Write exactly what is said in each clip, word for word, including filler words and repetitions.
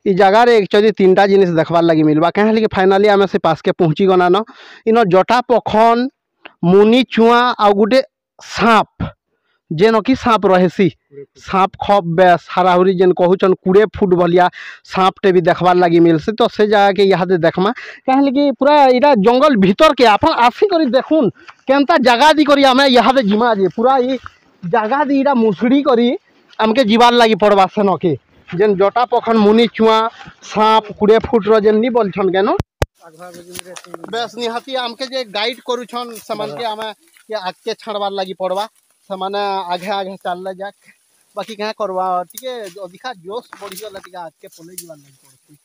इ जगार एक्चुअली तीन टा जिनिस देखबार लगी मिलवा कहें कि फाइनाली आम से पास के पहुँची गना न इन जटा पखन मुनी चुआ आ गोटे सांप जेन कि सांप रहेसी सांप खप बेस हाराहुरी जेन कहून कोड़े फुट भलिया सांपटे भी देखबार लगी मिलसे। तो से जगह के यहाँ देखमा कहें कि पूरा इरा जंगल भीतर के आप आसिक देखुन केनता जगह दी करी आम यहाँ जिमा जे पूरा ये जगह दी इरा मुसड़ी करी आमके जीवार लगी पड़वा सेन के जेन जटा पखन मुनी चुआ सांप कोड़े फुट जेन नहीं बोलछन केन बेस निहाती आमके जे गाइड करूछन समान के आमे के आगे छाड़बार लगी पड़वा समान आगे आगे चल जाक बाकी क्या करवा टिके अधिका जोश बढ़ी गला टिके आगे पले जीवार लगी पड़ती।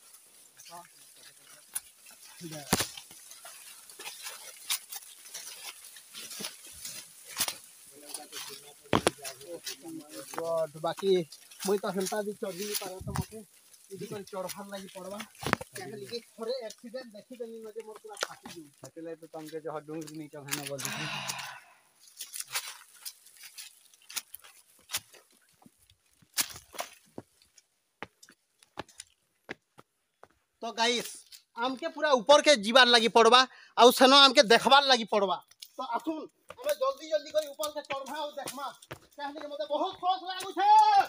बाकी मुई तो हेंता दी चढ़ी पारे तो मते इदी कर चढ़फार लगी पड़वा कहली कि थोड़े एक्सीडेंट देखि देनी नजे मोर पूरा फाटी गई फाटले तो तमके जो डूंगरी नी चढ़ाना बोल दी। तो गाइस आमके पूरा ऊपर के जीवार लगी पड़वा आउ सेनो आमके देखबार लगी पड़वा। तो आसुन हमें जल्दी जल्दी करी ऊपर के चढ़वा और देखमा कहले कि मते बहुत खुश लागु छे।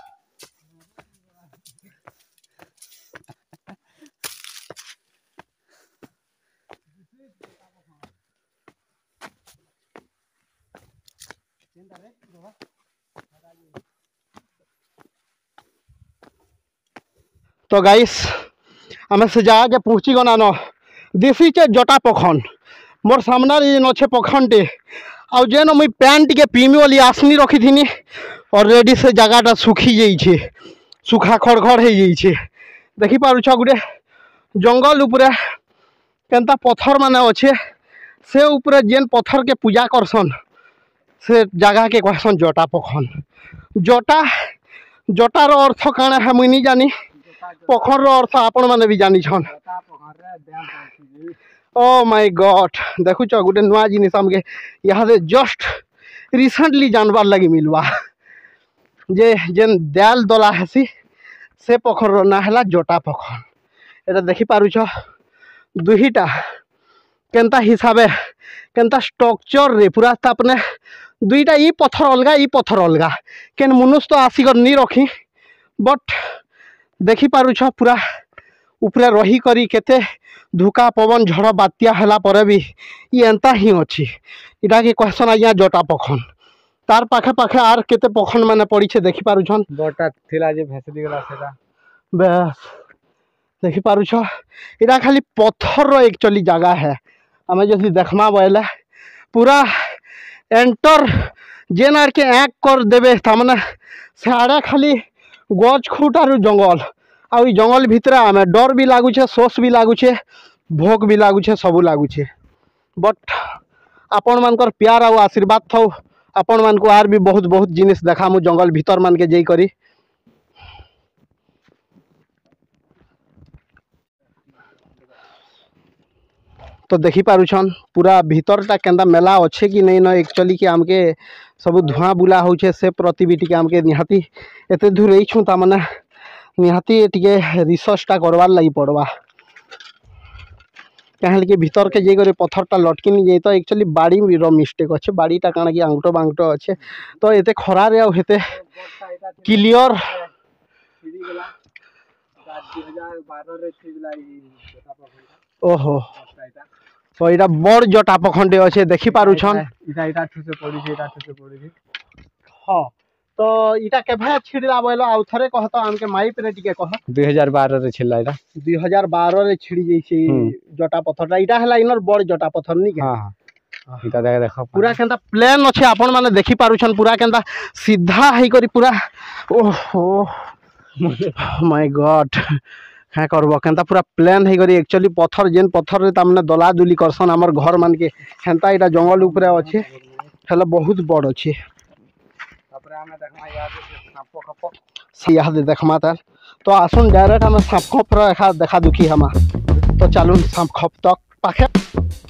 तो गाइस आम से जगह के पहुँची गना न दिसी चे जटा पखन मोर सामना नछे पखनटे आउ जेन मुई पैंट के पीमी वाली आसनी रखी थी ऑलरेडी से जगहटा सुखी जाइए सुखा खड़खड़ हो जाइए देखी पारुछ गोटे जंगल उपरे केनता पत्थर माने अच्छे से उपरे जेन पत्थर के पूजा करसन से जगह के कहसन जटा पखन। जटा जटार अर्थ काना है मुई नहीं जानी पखर अर्थ आपण मैंने भी जानी छन। ओ माय गॉड देखुच गोटे नुआ जिनिस आमके यहाँ से जस्ट रिसेंटली जानबार लगी मिलवा जे जेन दयाल दला हेसी से पखर ना है जटा पखन। एटा देखी पारुछ दुईटा केनता हिसाबे केनता स्ट्रक्चर रे पूरा अपने दुईटा ई पत्थर अलगा ई पत्थर अलगा केन मनुष्य तो आसिक नहीं रखी बट देखी पारुछ पूरा उपरे रही करी केते धुका पवन झड़ बात्या हला परे भी ये एंता ही अच्छी इटा के कहसन आज्ञा जटा पखन तार पाखे पाखे आर केते पखन माने पड़ी छे देखी पारुछन बटा थिला जे भेसली गला सेटा बस देखी पारुछ इटा खाली पत्थर रो एक्चुअली जगह है हमें जल्दी देखमा बोले पूरा एंटर जेन आर के एक कर देबे तामने साड़े खाली गज खुट आरु जंगल आ जंगल भितर आमे डर भी लगुचे सोच भी लगुचे भोग भी लगुचे सबू लगुचे बट आपण मानकर प्यार आ आशीर्वाद थौ आपण मान को आर भी बहुत बहुत जिनिस देखामु जंगल भीतर मान के जई करी। तो देखी पारुछन पूरा भीतरटा केंदा मेला अच्छे कि नहीं न एक्चुअली कि आमके सब धुआं बुला होचे से प्रति भी टिके आमके निहाती एते दूर रही छु तामने निहाती टिके रिसर्चटा करवार लगी पड़वा कहले कि भीतर के जे करे पत्थरटा लटकी नहीं जाए तो एक्चुअली बाड़ी रो मिस्टेक अच्छे बाड़ीटा काना कि आंगटो बांगटो अच्छे तो एते खरा रे आ हेते क्लियर ओहो तो इटा बड़ जटा पखंडे अच्छे देखी पारुछन इटा इटा ठुसे पड़ी छे इटा ठुसे पड़ी छे हां तो इटा केभे छिड़ला बोलो आउ थरे कहत हमके माइप रे टिके कह दो हज़ार बारह रे छिड़ला इटा दो हज़ार बारह रे छिड़ी जई छे जटा पत्थरटा इटा हला इनर बड़ जटा पत्थर नी के हां इटा देख देखो पूरा केनता प्लेन अच्छे आपण माने देखी पारुछन पूरा केनता सीधा हेई करी पूरा ओहो माय गॉड क्या करब केनता पूरा प्लेन हो गरी एक्चुअली पत्थर जेन पत्थर रे तामने दला दुली करसन हमर घर मान के हेंता इटा जंगल ऊपर अच्छे हेले बहुत बड़ अच्छे तापरे हमें देखमा याद सांप खप से याद देखमा त तो आसुन डायरेक्ट हम सांप खप रे देखा दुखी हमा तो चलुन सांप खप तक पाखे।